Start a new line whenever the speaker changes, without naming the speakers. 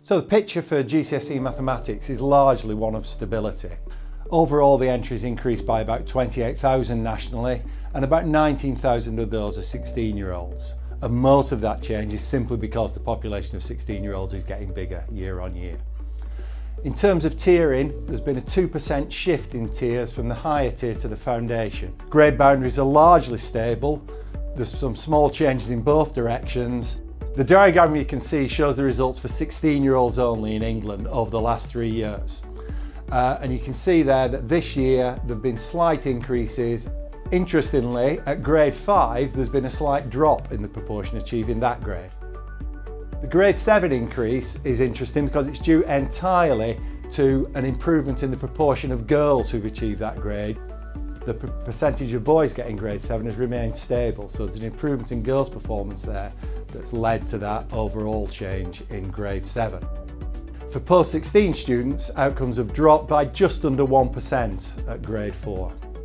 So the picture for GCSE Mathematics is largely one of stability. Overall, the entries increased by about 28,000 nationally, and about 19,000 of those are 16-year-olds. And most of that change is simply because the population of 16-year-olds is getting bigger year on year. In terms of tiering, there's been a 2% shift in tiers from the higher tier to the foundation. Grade boundaries are largely stable. There's some small changes in both directions. The diagram you can see shows the results for 16-year-olds only in England over the last 3 years. And you can see there that this year there have been slight increases. Interestingly, at grade 5, there's been a slight drop in the proportion achieving that grade. The grade 7 increase is interesting because it's due entirely to an improvement in the proportion of girls who've achieved that grade. The percentage of boys getting grade 7 has remained stable, so there's an improvement in girls' performance there that's led to that overall change in grade 7. For post-16 students, outcomes have dropped by just under 1% at grade 4.